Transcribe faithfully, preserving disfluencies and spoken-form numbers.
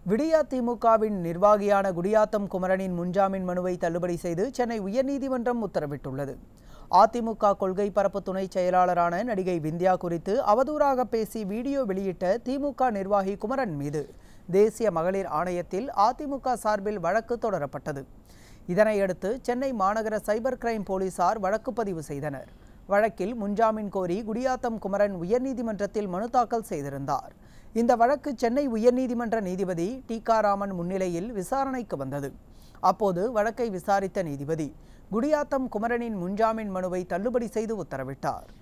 விடியா திமுகவின் நிர்வாகியான குடியாத்தம் குமரனின் முன்ஜாமீன் மனுவை தள்ளுபடி செய்து சென்னை உயர்நீதிமன்றம் உத்தரவிட்டுள்ளது. அதிமுக கொள்கை பரப்பு துணை செயலாளரான நடிகை விந்தியா குறித்து அவதூறாக பேசி வீடியோ வெளியிட்ட திமுக நிர்வாகி குமரன் மீது தேசிய மகளிர் ஆணையத்தில் அதிமுக சார்பில் வழக்கு தொடரப்பட்டது. இதனையடுத்து சென்னை மாநகர சைபர் கிரைம் போலீசார் வழக்கு பதிவு செய்தனர். வழக்கில் முன்ஜாமீன் கோரி குடியாத்தம் குமரன் உயர்நீதிமன்றத்தில் மனு தாக்கல் செய்திருந்தார். இந்த வழக்கு சென்னை உயர்நீதிமன்ற நீதிபதி டிகாராமன் முன்னிலையில் விசாரணைக்கு வந்தது. அப்போது வழக்கை விசாரித்த நீதிபதி குடியாத்தம் குமரனின் முன்ஜாமீன் மனுவை தள்ளுபடி செய்து உத்தரவிட்டார்.